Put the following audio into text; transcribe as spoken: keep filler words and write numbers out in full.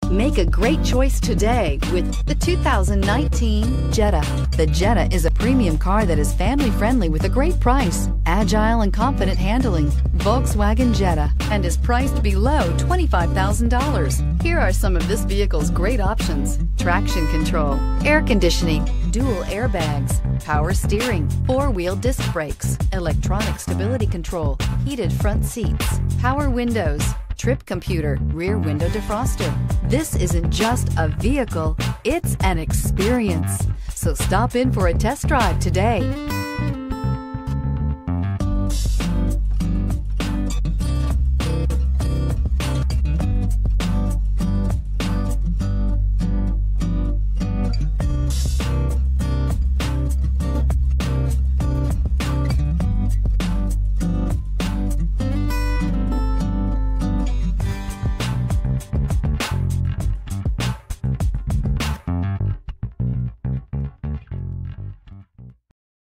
Make a great choice today with the two thousand nineteen Jetta. The Jetta is a premium car that is family-friendly with a great price, agile and confident handling. Volkswagen Jetta, and is priced below twenty-five thousand dollars. Here are some of this vehicle's great options: traction control, air conditioning, dual airbags, power steering, four-wheel disc brakes, electronic stability control, heated front seats, power windows, trip computer, rear window defroster. This isn't just a vehicle, it's an experience. So stop in for a test drive today.